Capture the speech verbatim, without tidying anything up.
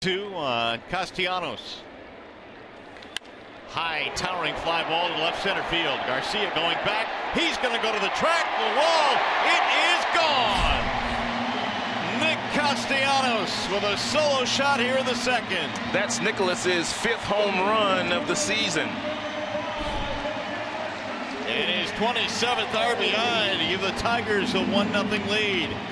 To uh, Castellanos. High towering fly ball to left center field. Garcia going back. He's going to go to the track, the wall. It is gone. Nick Castellanos with a solo shot here in the second. That's Nicholas's fifth home run of the season. And his twenty-seventh R B I to give the Tigers a one nothing lead.